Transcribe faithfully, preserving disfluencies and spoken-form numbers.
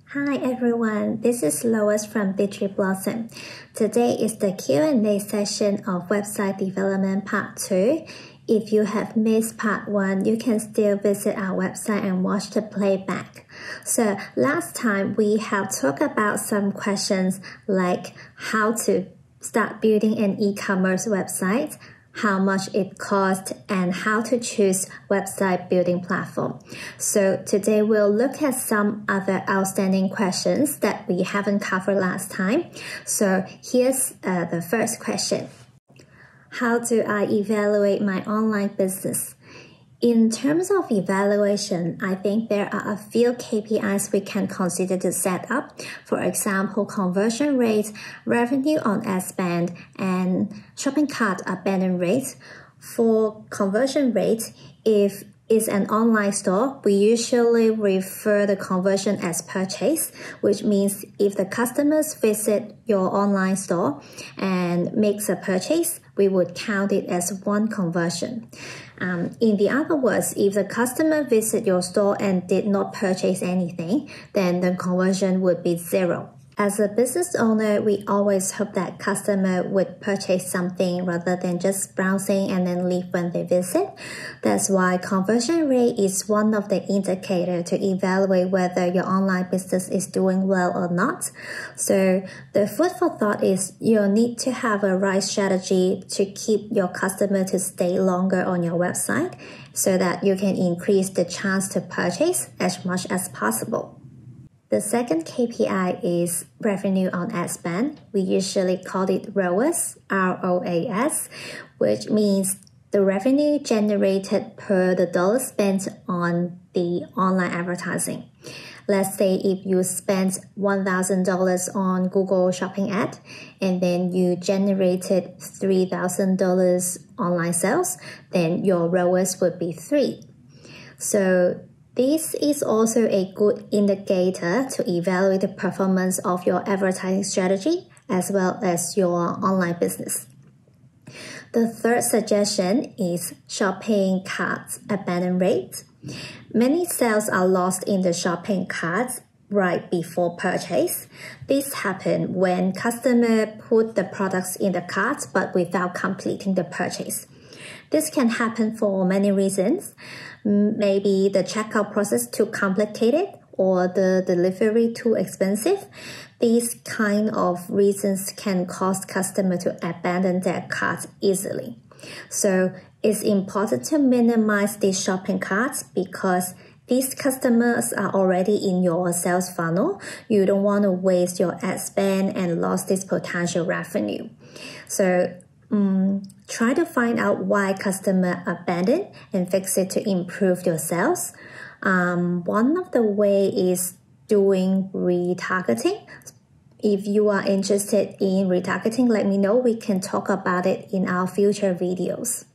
Hi everyone, this is Lois from DigiBlossom. Today is the Q and A session of Website Development Part two. If you have missed Part one, you can still visit our website and watch the playback. So last time we have talked about some questions like how to start building an e-commerce website, how much it costs, and how to choose website building platform. So today we'll look at some other outstanding questions that we haven't covered last time. So here's uh, the first question. How do I evaluate my online business? In terms of evaluation, I think there are a few K P Is we can consider to set up. For example, conversion rate, revenue on ad spend, and shopping cart abandon rate. For conversion rate, if it's an online store, we usually refer the conversion as purchase, which means if the customers visit your online store and makes a purchase, we would count it as one conversion. Um, in the other words, if the customer visit your store and did not purchase anything, then the conversion would be zero. As a business owner, we always hope that customer would purchase something rather than just browsing and then leave when they visit. That's why conversion rate is one of the indicators to evaluate whether your online business is doing well or not. So the food for thought is you'll need to have a right strategy to keep your customer to stay longer on your website so that you can increase the chance to purchase as much as possible. The second K P I is revenue on ad spend. We usually call it R O A S, R O A S, which means the revenue generated per the dollar spent on the online advertising. Let's say if you spent one thousand dollars on Google Shopping ad and then you generated three thousand dollars online sales, then your R O A S would be three. So this is also a good indicator to evaluate the performance of your advertising strategy as well as your online business. The third suggestion is shopping cart abandon rate. Many sales are lost in the shopping cart right before purchase. This happens when customers put the products in the cart but without completing the purchase. This can happen for many reasons. Maybe the checkout process too complicated or the delivery too expensive. These kind of reasons can cause customers to abandon their cart easily. So it's important to minimize these shopping carts because these customers are already in your sales funnel. You don't want to waste your ad spend and lose this potential revenue. So Um, try to find out why customer abandoned and fix it to improve your sales. Um, one of the way is doing retargeting. If you are interested in retargeting, let me know. We can talk about it in our future videos.